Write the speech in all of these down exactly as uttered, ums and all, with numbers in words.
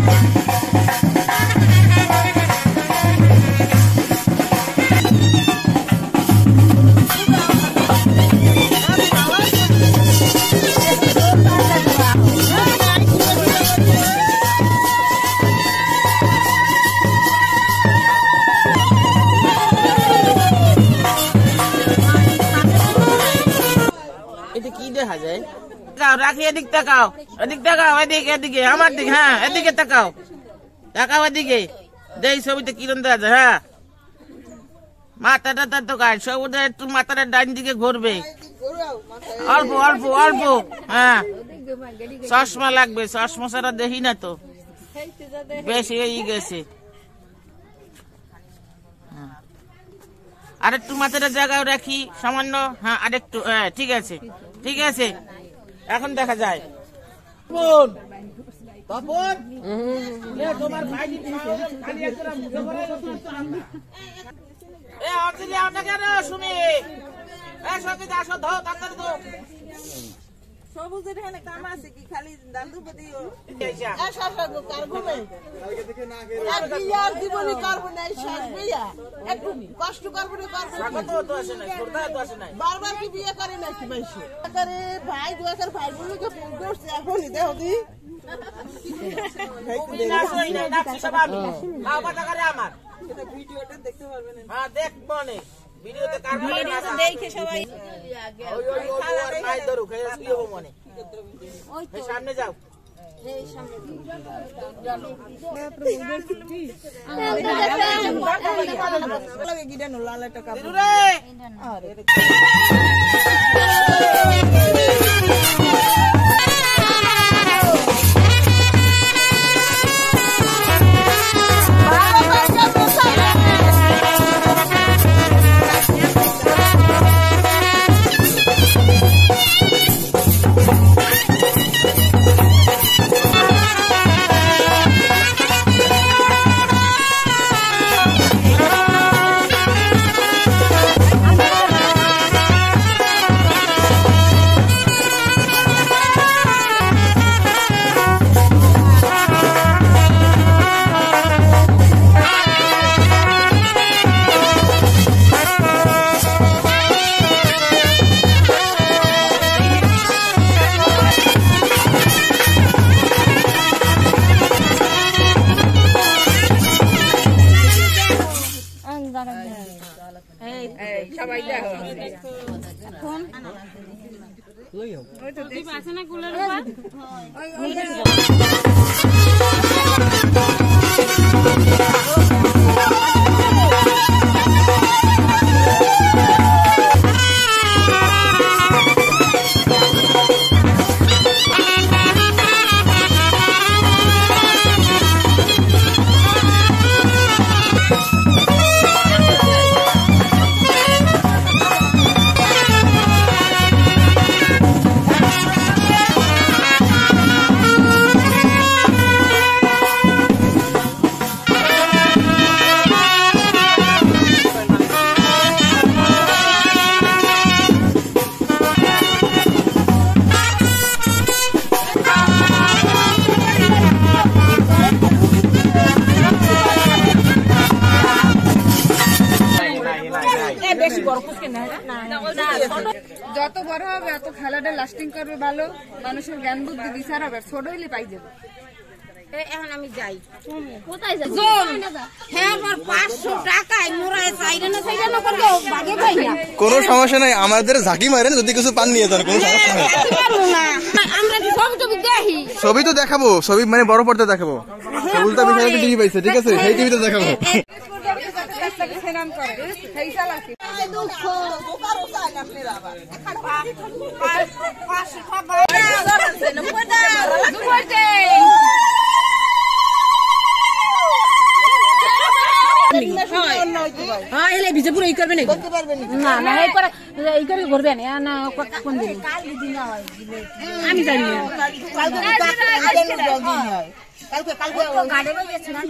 রাখি এদিক তাকাও, এদিক তাকাও, এদিকে এদিকে আমার দিকে, হ্যাঁ এদিকে তাকাও, তাকাও এদিকে, যেই ছবিতে কিরণ দেওয়া যায়। হ্যাঁ মাথাটা তার তো কাজ সব একটু মাথাটা ডান দিকে ঘুরবে, অল্প অল্প অল্প। হ্যাঁ চশমা লাগবে, চশমা ছাড়া দেখি না তো, বেশি এই গেছে। আরেকটু মাথাটা জায়গায় রাখি সামান্য, হ্যাঁ আরেকটু, হ্যাঁ ঠিক আছে ঠিক আছে, এখন দেখা যায়। তোমার ভাই শুনি আসো, ধো তাড়াতাড়ি ধো। সবুজের এখানে কাম আছে কি খালি দাদু বদি জীবনে করবো না, একটু কষ্ট করবো না, বারবার কি বিয়ে করে নাকি মাইসে ভাই দুয়াকার ভাই বোনকে ফোন করছে এখনই দেহ দি আমার ভিডিওটা দেখতে পারবেন। হ্যাঁ দেখবো না, ভিডিওতে দেখে সবাই সামনে যাও। লাল টাকা সবাই দেখো আছে না কুলার উপর যত বড় হবে এত খেলাটা লাস্টিং করবে, ভালো মানুষের জ্ঞান বুদ্ধি বিচার হবে, ছোট হইলে পাই যাবে। এখন আমি যাই, কোথায় যাই? হ্যাঁ আমার পাঁচশো টাকায় মোরায় চাইরে না চাইরে না করবো বাগে পাই না। কোনো সমস্যা নাই, আমাদের ঝাঁকি মারেন, যদি কিছু পান নিয়ে যান, কোনো সমস্যা নাই। আমরা কি ছবি টবি দেখি? ছবি তো দেখাবো, ছবি মানে বড় পর্দা দেখাবো। উল্টা বিষয় একটা টিভি পাইছে, ঠিক আছে, সেই টিভিতে দেখাবো। বিজেপুর এই করবে না, না এই করে এই করে করবে না, কোন দিন আমি জানি না। কালকে কালকে গাড়ি গেছে না,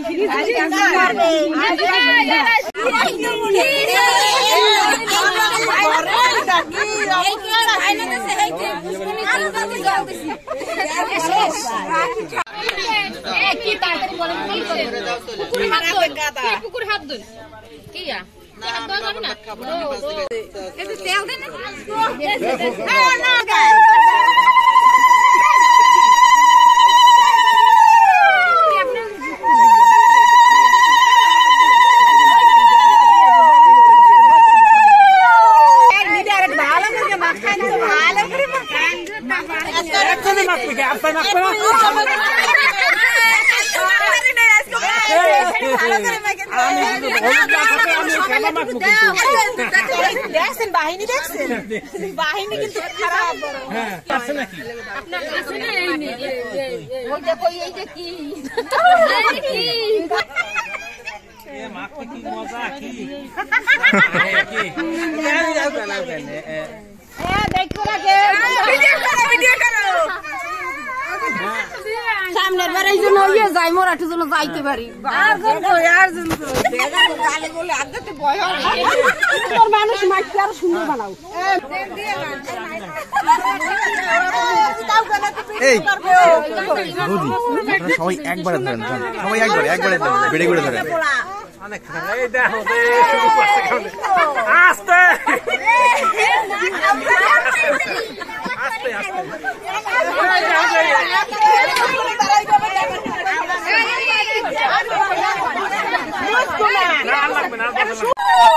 কি তাড়াতাড়ি পুকুরে হাত ধুন পুকুরে হাত ধুন কি ইয়া হাত ধোয়া যাবে না একটু তেল দেন না দেখছেন বাহিনী দেখছেন বাহিনী কিন্তু খারাপ আপনার কাছে না এই ওইটা কই এইটা কি এ মাকে কি মজা কি কি এ দেখো লাগে ভিডিও করো ভিডিও করো সামনের বার এই জন্য ইয়ে যাই মোরাটি জন্য যাইতে পারি আর কোন কই আর জন দেখা গালে বলে আদতে ভয় হয় তোর মানুষ মাইকে আর সুন্দর বানাও এই বৌদি সবাই একবারে ধরেন সবাই একবারে একবারে বেড়ে করে ধরেন অনেক এই দেখো শুরু করতে গেলে আস্তে আস্তে আস্তে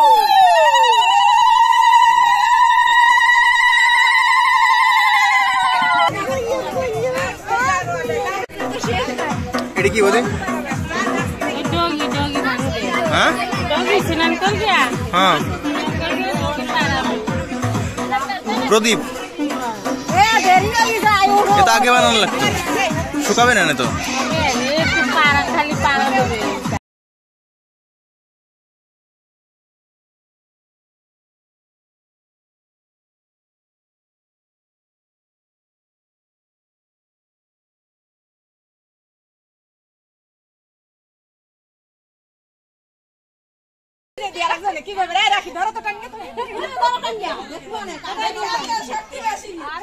এটা কি বলে হ্যাঁ হ্যাঁ প্রদীপ এটা আগে বানানো লাগতো শুকাবে না তো খালি পাড়া দেবে কি করবে রাখি ধরো তো টাঙ্গে দেখবো না শক্তি বেশি আর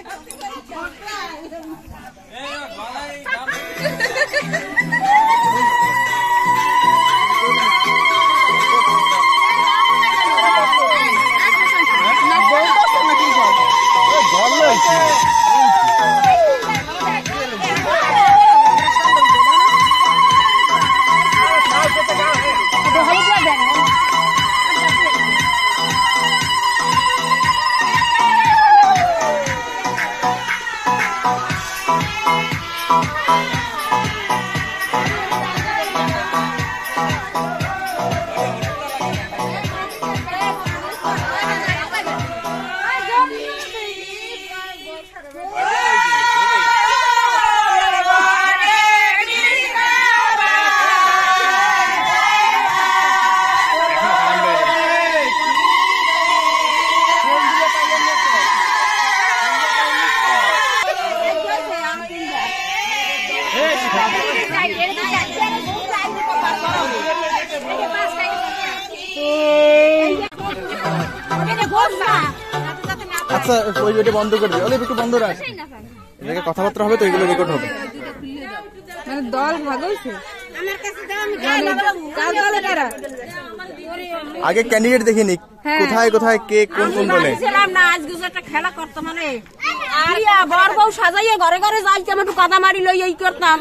আচ্ছা ওই ওইটা বন্ধ করে দিই অনেক একটু বন্ধ রাখ এটাকে কথাবার্তা হবে তো এগুলো রেকর্ড হবে মানে দল ভাগ হইছে আমার কাছে দাও আমি খাই লাগাবো কার দলে কারা আগে ক্যান্ডিডেট দেখে নিক কোথায় কোথায় কে কোন কোন দলে ছিলাম না আজ গুজো একটা খেলা করতে মানে আরিয়া বড় বউ সাজাইয়ে ঘরে ঘরে যাইতাম একটু কাদা মারি লই এই করতাম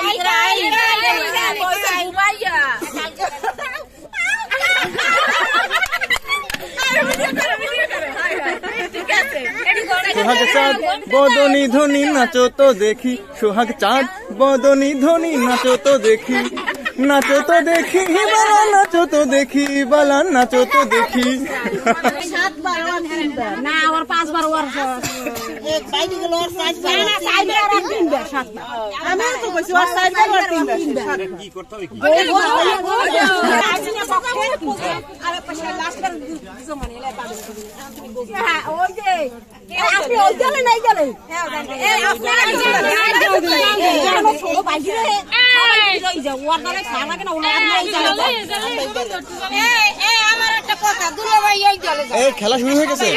সোহাগ চাঁদ বদনী ধ্বনি নাচো তো দেখি সোহাগ চাঁদ বদনী ধ্বনি নাচো তো দেখি নাচো তো দেখি বালা নাচো তো দেখি বালা নাচো তো দেখি না ওর পাঁচবার ওর এক বাইরে গেল আর সাইডবার না সাইডবার আর তিনবার সাতবার আমি তো কইছি আর সাইডবার আর তিনবার কি করতে হবে কি আরে পাশে লাস্টবার জমানে এলাই পাবে হ্যাঁ ওই যে আপনি ওই গেলে নাই গেলে এই আপনারা এই ছোট বাইরে এই যে ওর দলে খানা কেন ওলা নাই গেলে এই এই আমার একটা কথা দুলা ভাই এই গেলে এই খেলা শুরু হয়ে গেছে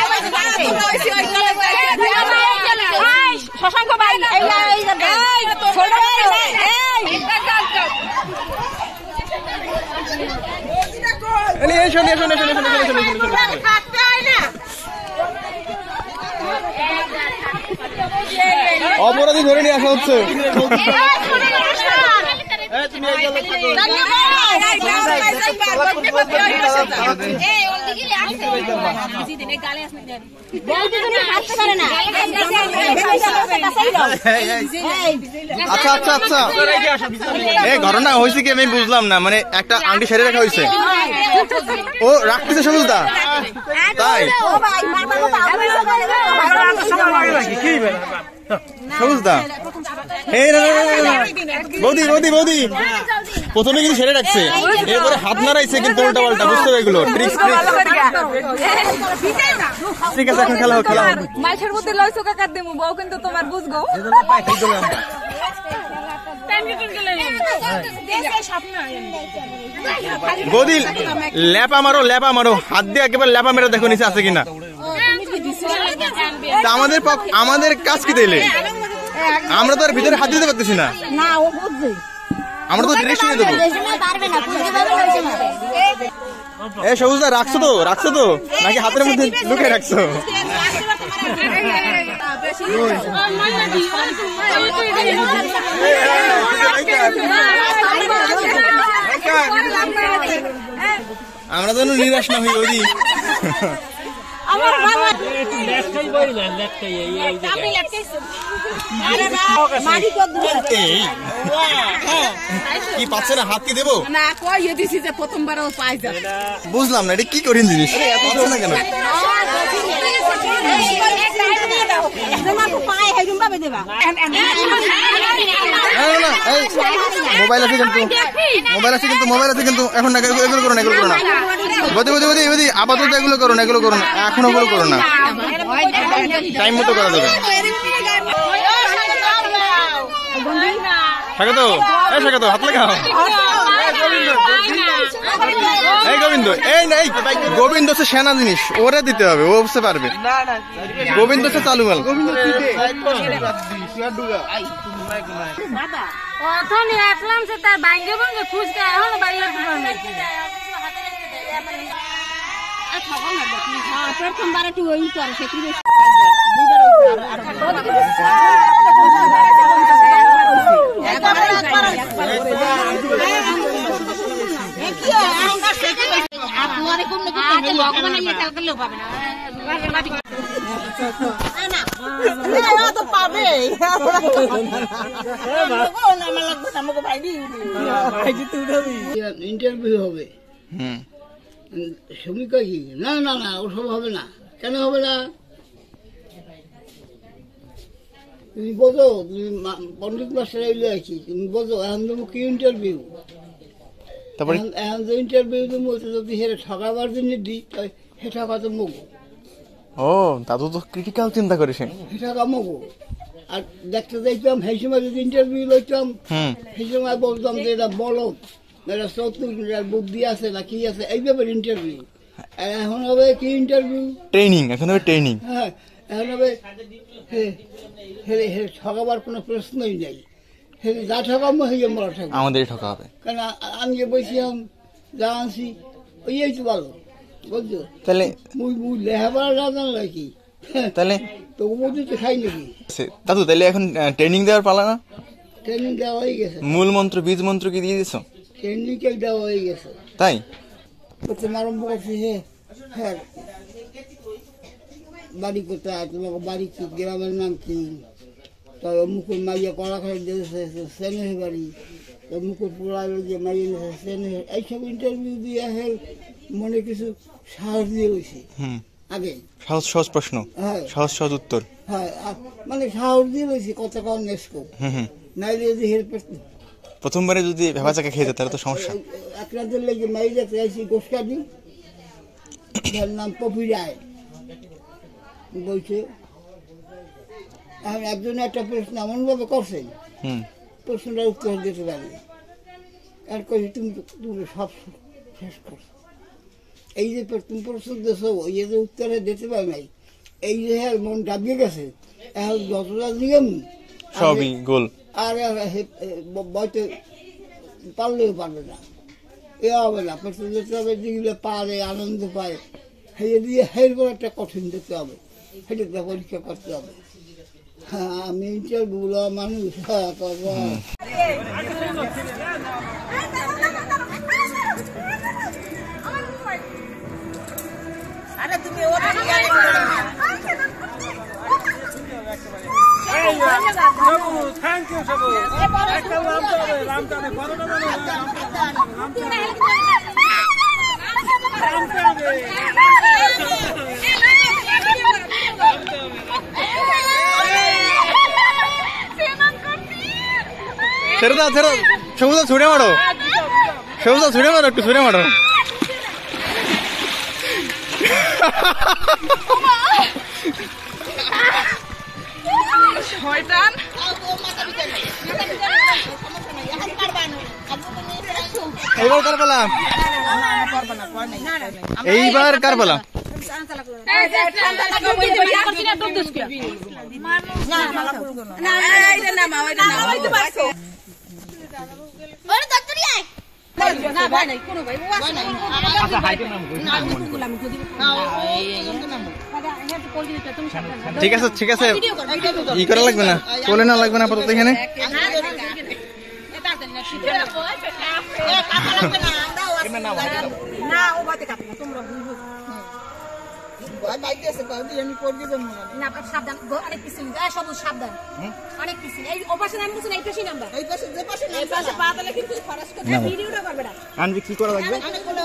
শশাঙ্ক ভাই এই এই ছোট এই অপরাধী ধরে নিয়ে আসা হচ্ছে। আচ্ছা আচ্ছা আচ্ছা এই ঘটনা হয়েছে কি আমি বুঝলাম না, মানে একটা আংটি সেরে রাখা হয়েছে, ও রাখতেছে সবুজদা, তাই সবুজদা এই বৌদি বৌদি বৌদি প্রথমে কিন্তু সেরে রাখছে, এরপরে হাত নাড়াইছে কিন্তু উল্টা পাল্টা, বুঝতে হবে এগুলো ট্রিক্স ট্রিক্স। ঠিক আছে এখন খেলা হোক, খেলা হোক। মাছের মধ্যে লইছো কাকার দেমু বউ কিন্তু তোমার বুঝগো। বৌদি ল্যাপা মারো ল্যাপা মারো, হাত দিয়ে একেবারে ল্যাপা মেরে দেখো নিচে আছে কিনা। আমাদের আমাদের কাজ কি দিলে, আমরা তো আর ভিতরে হাত দিতে পারতেছি না, আমরা তো ডিরেকশন দেবো। এ সবুজদা রাখছো তো রাখছো তো নাকি হাতের মধ্যে লুকিয়ে রাখছো? আমরা যেন নিরাশ না হই ওদি। কি পাচ্ছে না, হাত কি দেবো? বুঝলাম না এটা কি কঠিন জিনিস, পাচ্ছে না কেন? মোবাইল আছে কিন্তু মোবাইল আছে কিন্তু মোবাইল আছে কিন্তু এখন না, এগুলো করো না এগুলো করো না বদি বদি বদি বদি আপাতত এগুলো করো না এগুলো করো না এখন ওগুলো করো না, টাইম মতো করা যাবে। স্বাগত এই স্বাগত হাত লাগাও। এই গোবিন্দ এই নাই গোবিন্দ হচ্ছে সেনা জিনিস, ওরে দিতে হবে, ও বুঝতে পারবে। গোবিন্দ হচ্ছে চালু মাল। প্রথমবার একটু ওই করে সে ইন্টারভিউ হবে শ্রমিক কি না না না ওসব হবে না, কেন হবে না? তুমি বোঝো, তুমি পন্ডিত মাস্টার এলে আছি, তুমি বোঝো এখন তুমি কি ইন্টারভিউ, এখন যে ইন্টারভিউ তুমি যদি হেরে ঠকাবার জন্য দিই হে ঠকা তো মগো। ও দাদু তো ক্রিটিক্যাল চিন্তা করেছেন, হে ঠকা মগো। আর দেখতে দেখতাম সেই সময় যদি ইন্টারভিউ লইতাম সেই সময় বলতাম যে এটা বলো এটা চতুর বুদ্ধি আছে না কি আছে, এই ব্যাপারে ইন্টারভিউ। এখন হবে কি ইন্টারভিউ ট্রেনিং, এখন হবে ট্রেনিং। হ্যাঁ এখন হবে ঠকাবার কোনো প্রশ্নই নেই, যা ঠকাবো হয়ে যাবো আমাদের ঠকা হবে, কেন আমি যে বলছিলাম যা আনছি ওই তো ভালো বুঝছো। তাহলে মুই মুই লেহাবার রাজান নাকি তাহলে তবু বুঝি তো খাই নাকি দাদু, তাহলে এখন ট্রেনিং দেওয়ার পালা না? ট্রেনিং দেওয়া হয়ে গেছে, মূল মন্ত্র বীজ মন্ত্র কি দিয়ে দিছো? ট্রেনিং কে দেওয়া হয়ে গেছে, তাই প্রথম আরম্ভ করছি। হে হ্যাঁ বাড়ি কোথায়, তোমাকে বাড়ি কি, গ্রামের নাম কি, তবে মুকুল মাইয়া কড়াখাড়ি দিয়েছে সেনের বাড়ি, মুকুল পোড়া যে মাইয়া সেনের, এইসব ইন্টারভিউ দিয়ে হে মনে কিছু সাহস দিয়ে হয়েছে আগে, সহজ সহজ প্রশ্ন, সহজ সহজ উত্তর, হ্যাঁ মানে সাহস দিয়ে হয়েছে কত কম নেস্কো নাইলে যদি হের প্রথমবারে যদি ভেবা চাকা খেয়ে যেত তাহলে তো সমস্যা। এক রাতের লেগে মাইয়া চাইছি গোসকাদি, যার নাম পপি রায় বলছে। আমি একজন একটা প্রশ্ন এমনভাবে করছেন প্রশ্নটার উত্তর দিতে পারি, আর কই তুমি তুমি সব শেষ করছো, এই যে তুমি প্রশ্ন দিয়েছো ওই যে উত্তরে দিতে পারি নাই, এই যে মন ডাবিয়ে গেছে এখন যতটা নিয়ম সবই গোল, আর বইতে পারলেও পারবে না, এ হবে না, প্রশ্ন দেখতে হবে যেগুলো পারে আনন্দ পায় সেই দিয়ে হের করে একটা কঠিন দেখতে হবে, সেটাতে পরীক্ষা করতে হবে। হ্যাঁ আমি ইন্টারভিউ মানুষ হ্যাঁ করবো। ছেড়ে দাও ছেড়ে সবুজা ছুড়ে মারো, সবুজা ছুড়ে মারো, একটু ছুড়ে মারো। এইবার কার পালা, এইবার কার পালা? ঠিক আছে ঠিক আছে, ই করা লাগবে না, কোলে না লাগবে না আপাতত এখানে। কি করা লাগবে?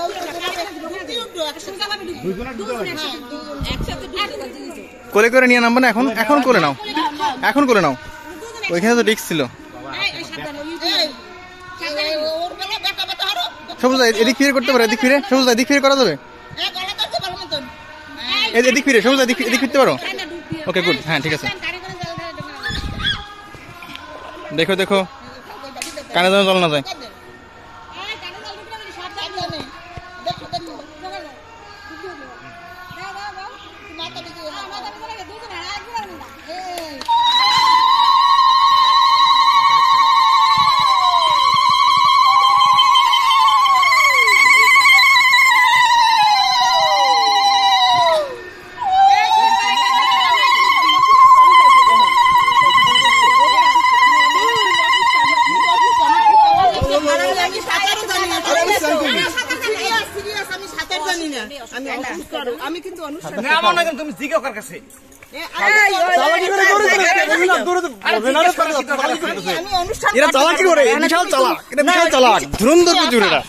কোলে করে নিয়ে নামবো না এখন, এখন করে নাও, এখন করে নাও, ওইখানে তো রিস্ক ছিল। সবুজ এদিক ফিরে করতে পারো, এদিক ফিরে সবুজ এদিক ফিরে করা যাবে, এদিক ফিরে সবুজ এদিক এদিক ফিরতে পারো। ওকে গুড, হ্যাঁ ঠিক আছে। দেখো দেখো কানে যেন জল না যায়। এরা চালাকি করে, বিশাল চালাক, এটা বিশাল চালাক, ধুরন্ধর প্রচুর এরা।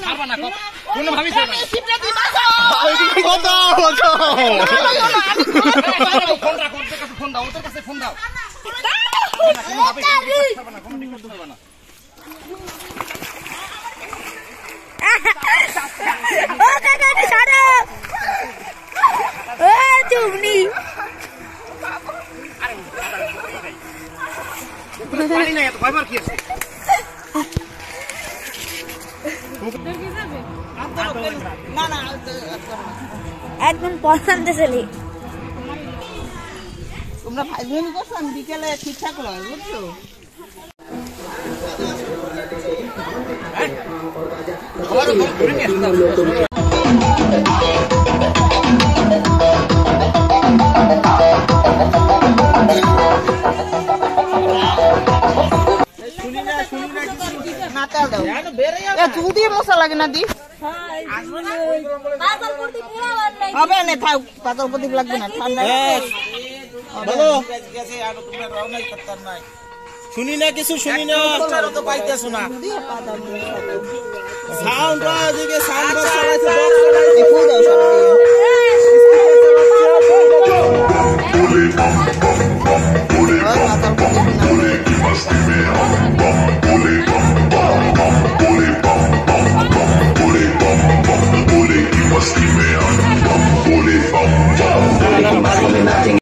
একদম পছন্দ চলি তোমরা ভাই বোন করছো, আমি বিকেলে ঠিকঠাক হয় বুঝছো। মশা লাগে না দি হবে না, থাক পাতার প্রদীপ লাগবে না, ঠান্ডা শুনি না কিছু, শুনি না তো পাইতেছো না। সাউন্ড এদিকে সাউন্ড বক্স চালাইছে, বক্স চালাইছে।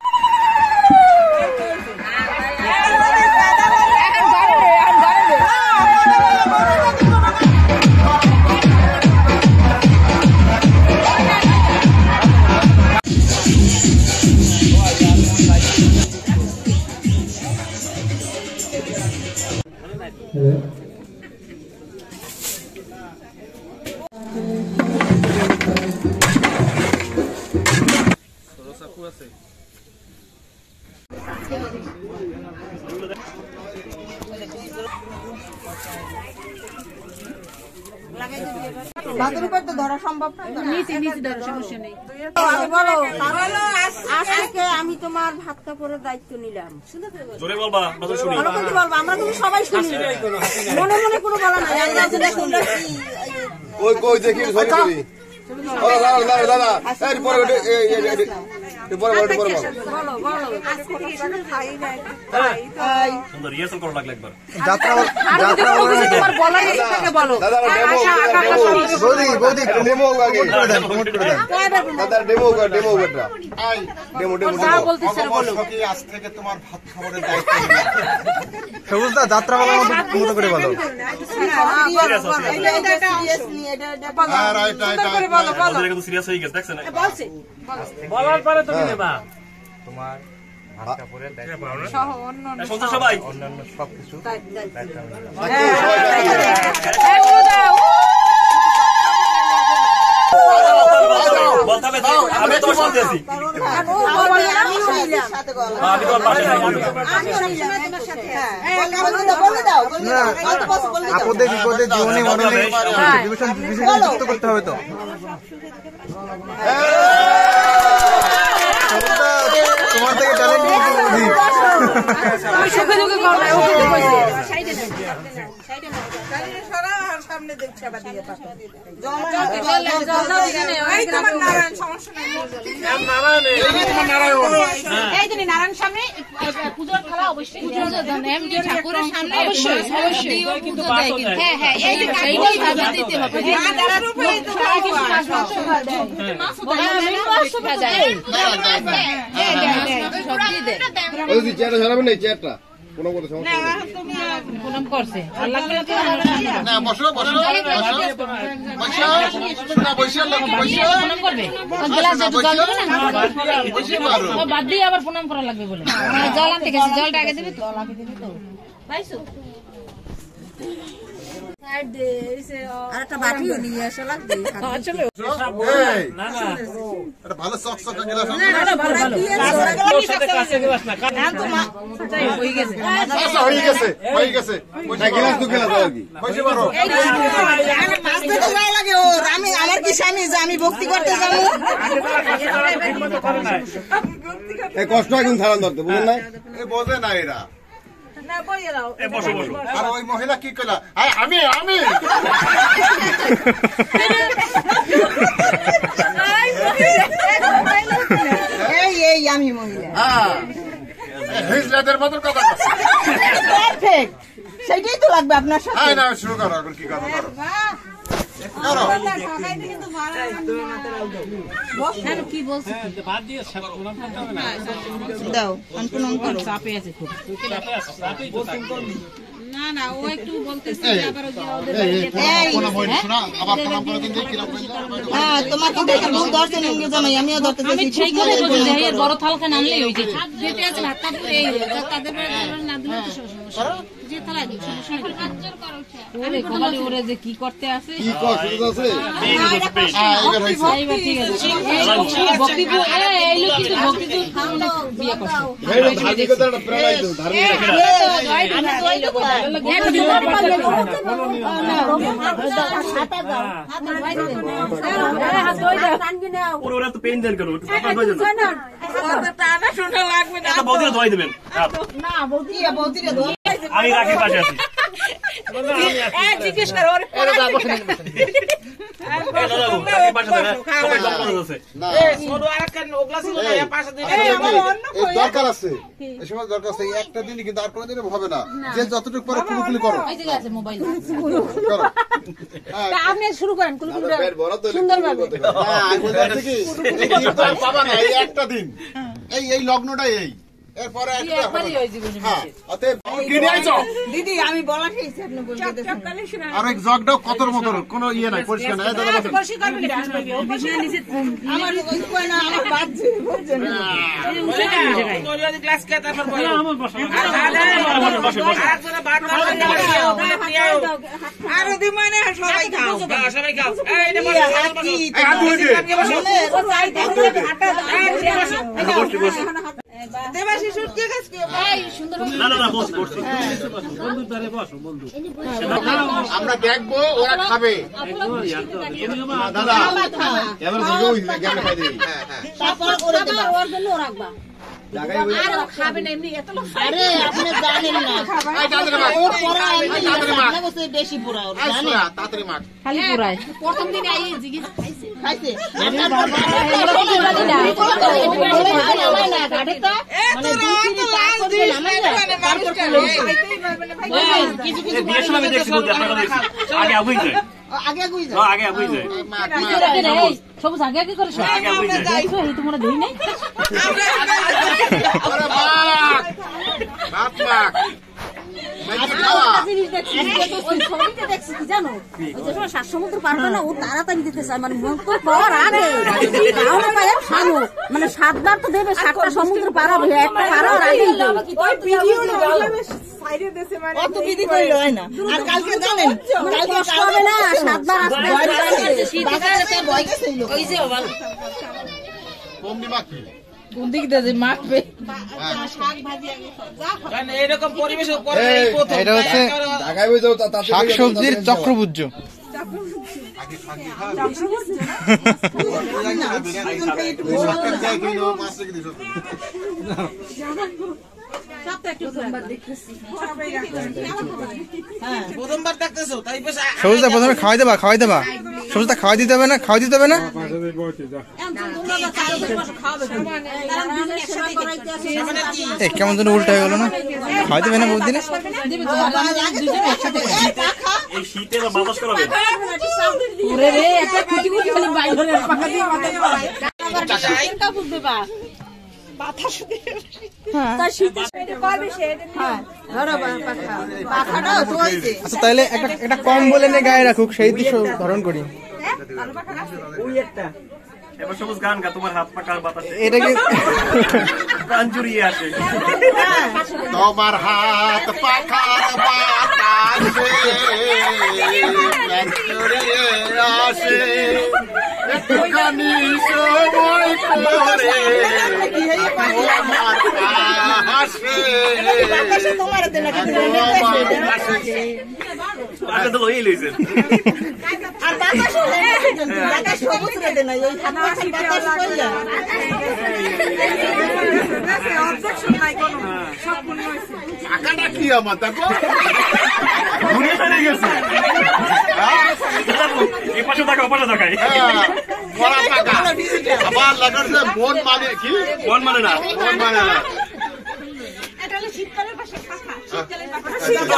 ভাতের উপর তো ধরা সম্ভব না, নিচে নিচে ধরো, সমস্যা নেই। বলো আজ থেকে আমি তোমার ভাত কাপড়ের দায়িত্ব নিলাম। জোরে বলবা, আমরা শুনি। ভালো করে বলবো, আমরা কিন্তু সবাই শুনি, মনে মনে কোনো বলা নাই। ওই কই দেখি সরি করি ও দাদা দাদা দাদা এই পরে এই এই এই পরে পরে পরে বলো বলো আজ থেকে শুধু খাই নাই, এই সুন্দর রিহার্সাল করা লাগলে একবার। যাত্রা যাত্রা তোমার বলার ইচ্ছা থাকে বলো। দাদা ডেমো ডেমো বৌদি বৌদি ডেমো আগে প্রমোট করে দেন দাদা ডেমো ডেমো বেটা আই ডেমো ডেমো যা বলতেছ বলো। আজ থেকে তোমার ভাত খাবারের দায়িত্ব সবুজদা যাত্রা বলার মতো মতো করে বলো। হ্যাঁ রাইট রাইট আমাদের একটু সিরিয়াস হয়ে গেছে দেখছেন বলছে বলার পরে তুমি নেবা তোমার ভাত কাপড়ের দায়িত্ব সহ অন্য শুনছো সবাই? অন্যান্য সবকিছু বলতে হবে যে আমি তো শুনতেছি, আমি শুনলাম সাথে গলা আমি তোমার পাশে থাকি। আমি শুনলাম তোমার সাথে। হ্যাঁ বলে দাও বলে দাও আপদে বিপদে জীবনে মরণে বিভীষণ বিভীষণ যুক্ত করতে হবে তো। সবুজদা তোমার থেকে ট্যালেন্ট বুঝি তুমি সুখে দুঃখে করো না, ও কিন্তু কইছে সাইডে দাও সাইডে দাও সারা আর সামনে দেখছ আবার দিয়ে পাতো জল জল দাও এখানে ওই তোমার নারায়ণ সমস্যা নাই নারায়ণ এই তোমার নারায়ণ এই যে নারায়ণ সামনে পূজার থালা অবশ্যই পূজা দেন, এমডি ঠাকুরের সামনে অবশ্যই অবশ্যই কিন্তু দেয় কিন্তু। হ্যাঁ হ্যাঁ এই যে এইটাই ভাবে দিতে হবে। হ্যাঁ তারা রূপে তো মাছ মাংস দেয়, মাছ দেয়, হ্যাঁ হ্যাঁ সবজি দেয়। ওই যে চেয়ারটা ছাড়াবেন না, চেয়ারটা কোনো কোনো সমস্যা নেই। প্রণাম করছে আর লাগবে না তো না বসো বসো বসো বসো না বসো লোক বসো প্রণাম করবে। গ্লাস একটু জল দেবে না, ও বাদ দিয়ে আবার প্রণাম করা লাগবে বলে জল আনতে গেছে, জলটা আগে দেবে তো, আগে দেবে তো পাইছো। আর একটা বাটিও নিয়ে আসা লাগবে। এই না না এটা ভালো চক চক গ্লাস আছে তোর সাথে কাছে দিবাস না হয়ে গেছে আচ্ছা হয়ে গেছে হয়ে গেছে না গ্লাস তো গ্লাস আর কি বসে পারো মাছ ধরতে যাওয়া লাগে ওর, আমি আমার কি স্বামী যে আমি ভক্তি করতে যাবো? এই কষ্ট এখন ধারণ ধরতে বুঝলেন না এই বোঝে না এরা না বইয়ে দাও এই বসো বসো। আর ওই মহিলা কি কইলা আয় আমি আমি এই এই আমি মহিলা হ্যাঁ হিজলাদের মত কথা পারফেক্ট, সেটাই তো লাগবে আপনার সাথে। আয় না শুরু করো এখন কি কথা করো করো কি বলছো বাদ দিয়ে প্রণাম করতে হবে না দাও আমি প্রণাম করো। চাপে আছে খুব। চাপে আছে চাপেই তো থাকো। না না ও একটু বলতেছে এই আবার ওদের এই কোন বই শোনা আবার প্রণাম করে দিন কি রকম হ্যাঁ তোমার কি দেখে বউ ধরছেন ইংরেজি জামাই, আমিও ধরতে আমি চাইছি। সেই করে বলছি যে এই বড় থালখান আনলেই হইছে। যেতে আছে ভাত কাপড় এই তাদের না দিলে তো সমস্যা। যে থালা দিই সমস্যা নেই। ওরে কমালি ওরে যে কি করতে আছে কি কষ্ট আছে এই বসে পেয়ে হ্যাঁ এবার হইছে এইবার ঠিক আছে। এই ভক্তি তো এই লোক কিন্তু ভক্তি তো খাওয়া বিয়ে করছে। এই ধার্মিকতাটা প্রেরণাই তো ধার্মিকতা আমি তো এই লোক পুরো ওরা তো পেইন দেন কেন একটু ফাটা হয়ে যাবে এটা বৌদিরা ধোয়াই দেবেন। না বৌদি বৌদিরে ধর আমি রাখি পাশে আছি। এই জিজ্ঞেস করো ওরে এই দাদা বাবু, রাখি পাশে আছে, সবাই দম করে আছে। না এই ছোট আরেকটা ওগলা ছিল না, এর পাশে দিয়ে এই দরকার আছে এই সময় দরকার আছে এই একটা দিনই কিন্তু আর কোনোদিন হবে না যে যতটুকু পারো কুলুকুলি করো এই যে আছে মোবাইল করো হ্যাঁ আপনি শুরু করেন কুলকুল পেট বড় তো সুন্দরভাবে। হ্যাঁ আমি বলছি কি এই কিন্তু আর পাবা না এই একটা দিন এই এই লগ্নটাই এই এরপরে একটা একবারই ওই জীবনে হ্যাঁ অতএব কি নিয়ে আইছো দিদি আমি বলা খেয়েছি আপনি বলতে আর এক জগটাও কতর মতর কোনো ইয়ে নাই পরিষ্কার নাই দাদা বলেন আমার ওই কই না আমার বাজছে বুঝছেন গ্লাস খেয়ে তারপর বলো। আমার বসো আর দাদা, আরেকজনে ভাত রান্না করে দিও, প্লেট নিয়ে আও। আর ওদি মানে সবাই খাও সবাই খাও এই নে বসো হাত ধুয়ে দে বসো বসো দেবাশী শুট কে কাজ করে এই সুন্দর না না না বস বস বন্ধু ধরে বসো বন্ধু আমরা দেখবো ওরা খাবে দাদা এবার ভিডিও হইছে কেমন খাই দিই হ্যাঁ হ্যাঁ তারপর ওরা দেবা ওর জন্য রাখবা আর খাবে না এমনি এত লোক আরে আপনি জানেন না এই দাদরে মাছ ও পড়া এমনি দাদরে মাছ না বসে বেশি পড়া ওর জানেন জানেন না তাড়াতাড়ি মাছ খালি পড়ায় প্রথম দিন আই জিগি খাইছে খাইছে না গাড়ি তো মানে দুই পাঁচ করে নামাই না তারপর কিছু কিছু বিয়ের সময় দেখছি বলতে আপনারা দেখছি আগে আগুই যায় আগে আগুই যায় আগে আগুই যায় সবুজ আগে আগে করে আগে আগুই যায় দেখো এই তোমরা ধুই নাই ওরে বাপ বাপ বাপ মাইকে খাওয়া ওই ছবিতে দেখছি কি জানো ওই যে সাত সমুদ্র পারবে না ও তাড়াতাড়ি দিতে চায় মানে মন তো পর আগে তাহলে পায় খানো মানে সাতবার তো দেবে সাতটা সমুদ্র পার হবে একটা পার আর আগে ওই ভিডিও সাইডে দেশে মানে কত বিধি কইলো হয় না আর কালকে জানেন কালকে কষ্ট হবে না সাতবার আসবে বাজারে ভয় গেছে ওই যে বাবা কমনি মাখি কোন দিক দিয়ে মাখবে শাক ভাজি আগে যা এরকম পরিবেশ করে এই প্রথম এটা হচ্ছে ঢাকায় বই যাও তাতে শাকসবজির চক্রভুজ আগে খাকি খা চক্রভুজ যাই কিলো মাছ রেখে দিছো প্রথমবার দেখতেছো তাই বেশ সবুজটা প্রথমে খাওয়াই দেবা খাওয়াই দেবা সবুজটা খাওয়াই দিতে হবে না খাওয়াই দিতে হবে না এ কেমন যেন উল্টা হয়ে গেল না খাওয়াই দেবে না বহুদিনে এই শীতে বা বাতাস করাবে ওরে রে একটা কুটি কুটি খালি বাইরে পাকা দিয়ে মাথা দিয়ে কা বুঝবে বা বাতাস হ্যাঁ তার শীতে এটা করবে সে এটা হ্যাঁ ধরো পাখা পাখাটা তো হইছে আচ্ছা তাহলে একটা একটা কম বলে নে গায়ে রাখুক সেই দিশো ধারণ করি ওই একটা এবার সবুজ গান গা তোমার হাত পাকার বাতাসে এটা কি প্রাণ জুড়িয়ে আসে তোমার হাত পাখার বাতাসে প্রাণ জুড়িয়ে আসে একটুখানি সময় করে আমার হাসে তোমার দেন না আগে তো লইয়ে লইছেন আর বাতাস বাতাস সবুজ রে দেন ওই খানা বাতাস কইলা অবজেকশন নাই কোনো সব পূর্ণ হইছে টাকাটা কি আমার দেখো ঘুরে ফেলে গেছে এই পাশে টাকা ওপাশে টাকাই বড় টাকা আবার লাগাচ্ছে মন মানে কি মন মানে না মন মানে না এটা হলো শীতকালের পাশে খাখা শীতকালের পাশে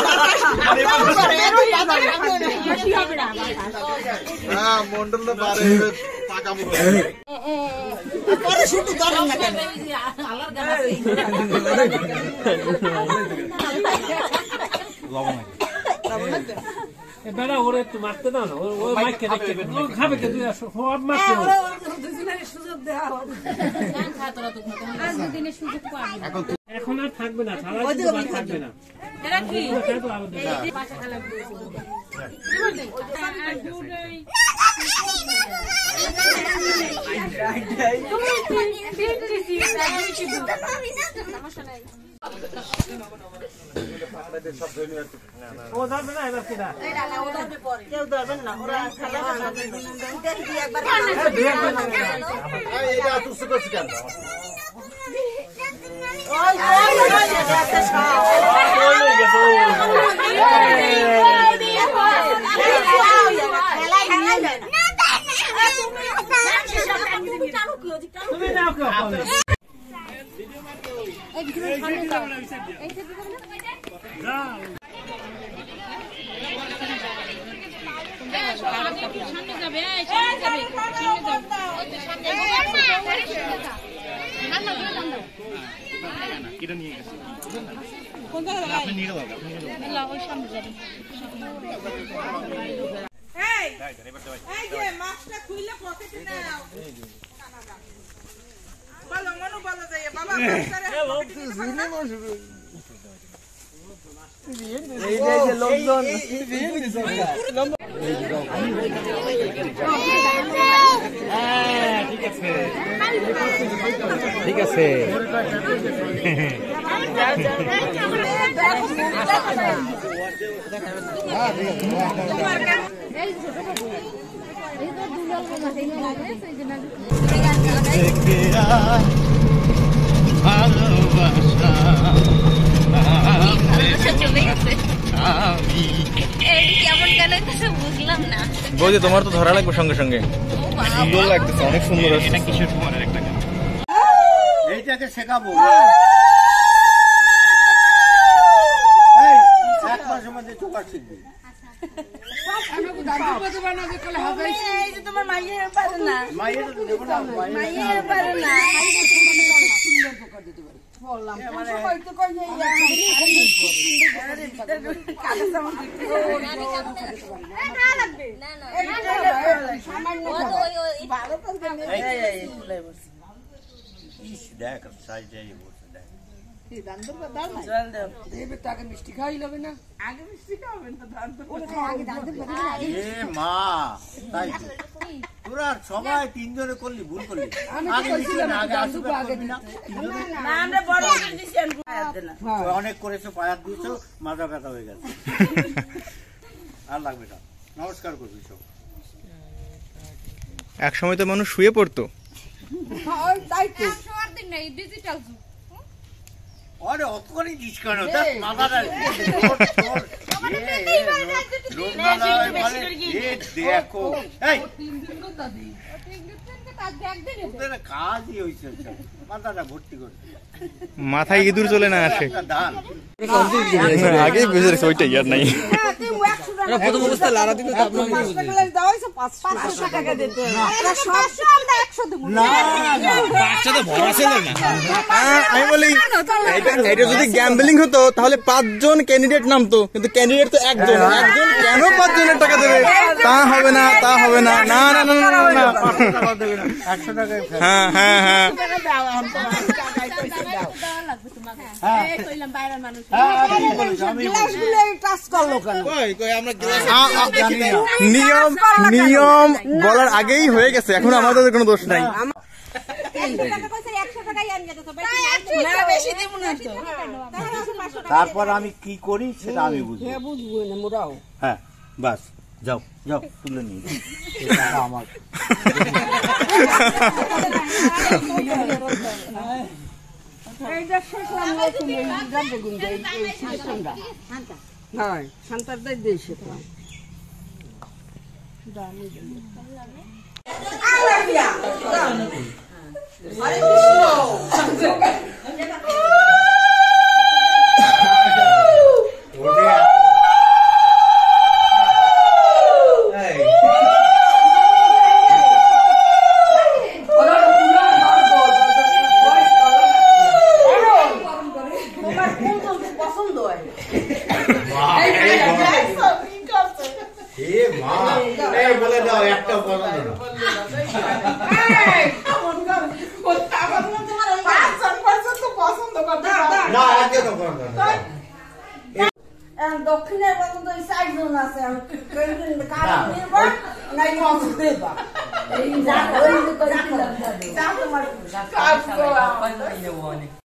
হ্যাঁ মন্ডল বারে টাকা মুখে পরে শুধু ধরেন না কেন আলার গান আছে বেড়া ওরে একটু মারতে দাও না ও মাইকে দেখতে ও খাবে কে তুই সব মারতে হবে এখন আর থাকবে না সারা জীবন থাকবে না ও ধরবে না এবার কিনা কেউ ধরবেন না ওরা একবার এইটা তুই করছিস কেন ওই তুমি নাও কেউ আপনি নিয়ে যাবেন এই যে মাছটা খুইলা পকেটে নাও বলো মনু বলো যাই বাবা মাছটা এই যে লোকজন ঠিক আছে বৌদি তোমার তো ধরা লাগবে সঙ্গে সঙ্গে সুন্দর লাগতেছে অনেক সুন্দর এটা কিশোর কুমারের একটা গান এইটাকে শেখাবো এক মাসের মধ্যে চোখা শিখবি তোমার মাইয়ের পারে না মাইয়ের তো দেবো না মাইয়ের পারে না দেখ সাইজ মিষ্টি খাওয়াই যাবে না আগে মিষ্টি খাওয়াবে না মা তাই তোরা সবাই তিনজনে করলি ভুল করলি অনেক করেছো পায়াত দিয়েছো মাথা ব্যথা হয়ে গেছে আর লাগবে না নমস্কার করবি সব এক সময় তো মানুষ শুয়ে পড়তো আরে অত করে দিস কেন মাথাটা দেখো কাজই হয়েছে মাথাটা ভর্তি করে মাথায় ইঁদুর চলে না আসে আগেই বুঝে রেখেছে ওইটাই আর নাই প্রথম অবস্থা লারা দিলে আমি বলি এটা যদি গ্যাম্বলিং হতো তাহলে পাঁচজন ক্যান্ডিডেট নামতো কিন্তু ক্যান্ডিডেট তো একজন একজন কেন পাঁচজনের টাকা দেবে তা হবে না তা হবে না না না না না না হ্যাঁ হ্যাঁ হ্যাঁ নিয়ম নিয়ম বলার আগেই হয়ে গেছে এখন আমাদের কোনো দোষ নাই তারপর আমি কি করি সেটা আমি বুঝবো হ্যাঁ বাস যাও যাও তুলে নিয়ে আমার সন্তানদের দেশে দক্ষিণের পর্যন্ত চারজন আছে কারণ